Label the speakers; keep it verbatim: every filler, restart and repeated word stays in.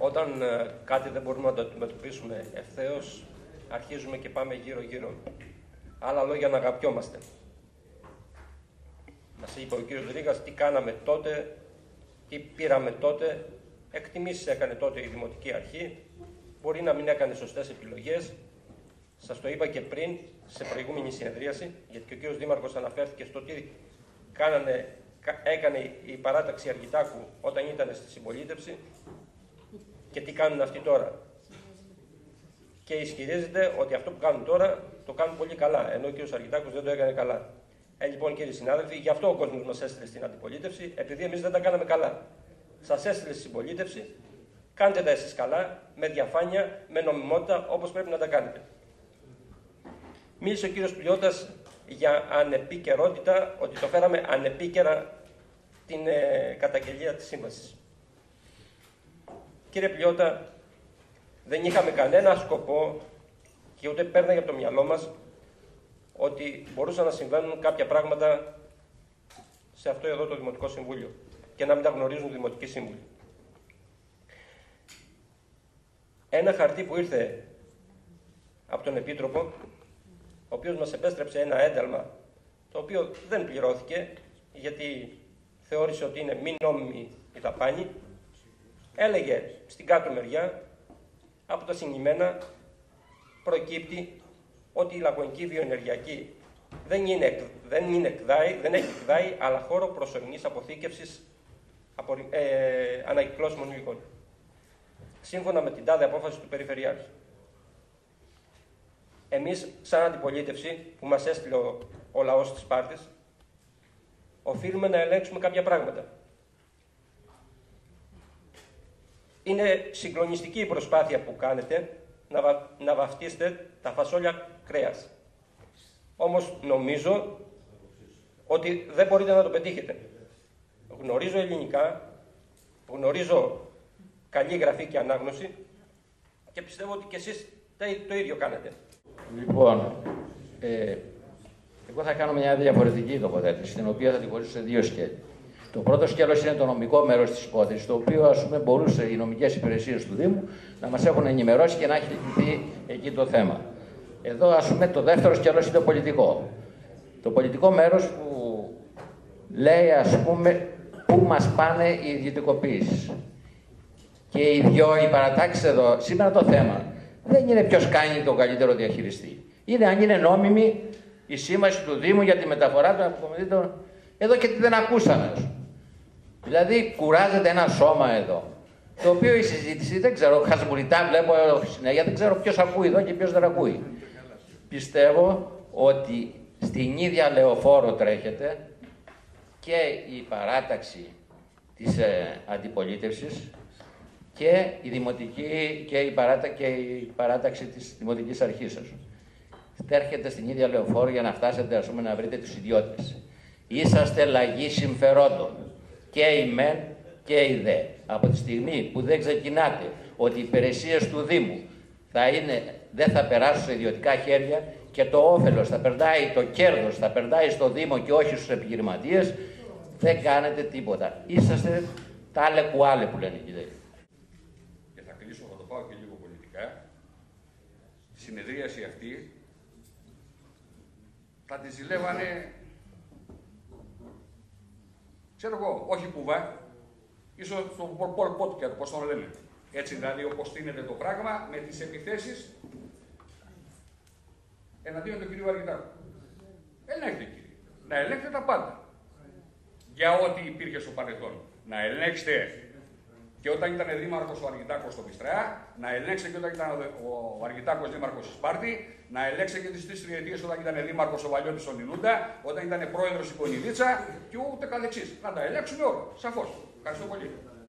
Speaker 1: Όταν ε, κάτι δεν μπορούμε να το αντιμετωπίσουμε ευθέως, αρχίζουμε και πάμε γύρω-γύρω. Άλλα λόγια, να αγαπιόμαστε. Μας είπε ο κύριος Δρίγας τι κάναμε τότε, τι πήραμε τότε, εκτιμήσεις έκανε τότε η Δημοτική Αρχή, μπορεί να μην έκανε σωστές επιλογές. Σας το είπα και πριν, σε προηγούμενη συνεδρίαση, γιατί και ο κύριος Δήμαρχος αναφέρθηκε στο τι κάνανε, έκανε η παράταξη Αργιτάκου όταν ήταν στη συμπολίτευση και τι κάνουν αυτοί τώρα. Και ισχυρίζεται ότι αυτό που κάνουν τώρα το κάνουν πολύ καλά, ενώ ο κύριος Αργιτάκος δεν το έκανε καλά. Ε, λοιπόν, κύριοι συνάδελφοι, γι' αυτό ο κόσμος μας έστειλε στην αντιπολίτευση, επειδή εμείς δεν τα κάναμε καλά. Σας έστειλε στη συμπολίτευση, κάντε τα εσείς καλά, με διαφάνεια, με νομιμότητα, όπως πρέπει να τα κάνετε. Μίλησε ο κύριος Πλιώτας για ανεπίκαιρότητα, ότι το φέραμε ανεπίκαιρα την ε, καταγγελία της σύμβασης. Κύριε Πλιώτα, δεν είχαμε κανένα σκοπό και ούτε πέρναγε από το μυαλό μας ότι μπορούσαν να συμβαίνουν κάποια πράγματα σε αυτό εδώ το Δημοτικό Συμβούλιο και να μην τα γνωρίζουν οι Δημοτικοί Σύμβουλοι. Ένα χαρτί που ήρθε από τον Επίτροπο, ο οποίος μας επέστρεψε ένα ένταλμα, το οποίο δεν πληρώθηκε, γιατί θεώρησε ότι είναι μη νόμιμη η δαπάνη, έλεγε στην κάτω μεριά, από τα συγκεκριμένα προκύπτει ότι η Λακωνική Βιοενεργειακή δεν, είναι, δεν, είναι εκδάη, δεν έχει εκδάη, αλλά χώρο προσωρινής αποθήκευσης απο, ε, ανακυκλώσιμων υλικών. Σύμφωνα με την τάδε απόφαση του Περιφερειάρχη. Εμείς, σαν αντιπολίτευση που μας έστειλε ο, ο λαός της Σπάρτης, οφείλουμε να ελέγξουμε κάποια πράγματα. Είναι συγκλονιστική η προσπάθεια που κάνετε να, βα... να βαφτίσετε τα φασόλια κρέας. Όμως νομίζω ότι δεν μπορείτε να το πετύχετε. Γνωρίζω ελληνικά, γνωρίζω καλή γραφή και ανάγνωση και πιστεύω ότι και εσείς το ίδιο κάνετε.
Speaker 2: Λοιπόν, ε, εγώ θα κάνω μια διαφορετική τοποθέτηση, την οποία θα τη χωρίσω σε δύο σκέλη. Το πρώτο σκέλος είναι το νομικό μέρος της υπόθεσης, το οποίο ας πούμε μπορούσε οι νομικές υπηρεσίες του Δήμου να μας έχουν ενημερώσει και να έχει λυθεί εκεί το θέμα. Εδώ ας πούμε το δεύτερο σκέλος είναι το πολιτικό. Το πολιτικό μέρος που λέει ας πούμε πού μας πάνε οι ιδιωτικοποίησεις. Και οι δυο οι παρατάξεις εδώ, σήμερα το θέμα δεν είναι ποιος κάνει τον καλύτερο διαχειριστή. Είναι αν είναι νόμιμη η σύμβαση του Δήμου για τη μεταφορά των αποκομιδήτων. Εδώ και τι δεν ακούσαμε. Δηλαδή κουράζεται ένα σώμα εδώ, το οποίο η συζήτηση δεν ξέρω, χασμουριτά βλέπω συνέχεια, δεν ξέρω ποιος ακούει εδώ και ποιος δεν ακούει. Πιστεύω ότι στην ίδια λεωφόρο τρέχεται και η παράταξη της ε, αντιπολίτευσης και η, δημοτική, και, η παράτα, και η παράταξη της Δημοτικής Αρχής σας. Τρέχετε στην ίδια λεωφόρο για να φτάσετε ας πούμε, να βρείτε τους ιδιώτες. Είσαστε λαγοί συμφερόντων, και η μεν και η δε. Από τη στιγμή που δεν ξεκινάτε ότι οι υπηρεσίες του Δήμου θα είναι, δεν θα περάσουν σε ιδιωτικά χέρια και το όφελος θα περνάει, το κέρδος θα περνάει στο Δήμο και όχι στους επιχειρηματίες, δεν κάνετε τίποτα. Είσαστε τάλε κουάλε που λένε εκεί.
Speaker 3: Και θα κλείσω, θα το πάω και λίγο πολιτικά. Τη συνεδρίαση αυτή θα τη ζηλεύανε, ξέρω εγώ, όχι κουβά, ίσως το Πολ Πότ, πώς τον λένε. Έτσι δηλαδή όπως στείνεται το πράγμα με τις επιθέσεις εναντίον του κυρίου Αργιτάκου. Ελέγχτε κύριε, να ελέγχετε τα πάντα. Για ό,τι υπήρχε στο παρελθόν. Να ελέγξετε και όταν ήταν δήμαρχος ο Αργιτάκος στο Πιστρέα, να ελέγξετε και όταν ήταν ο Αργιτάκος δήμαρχος στη Σπάρτη, να ελέγξετε και τις τρεις τριετίες όταν ήταν δήμαρχος ο Βαλιώτης στον Ινούντα, όταν ήταν πρόεδρος η Κονιδίτσα και ούτε καθεξής. Να τα ελέγξουμε όλα, σαφώς. Ευχαριστώ πολύ.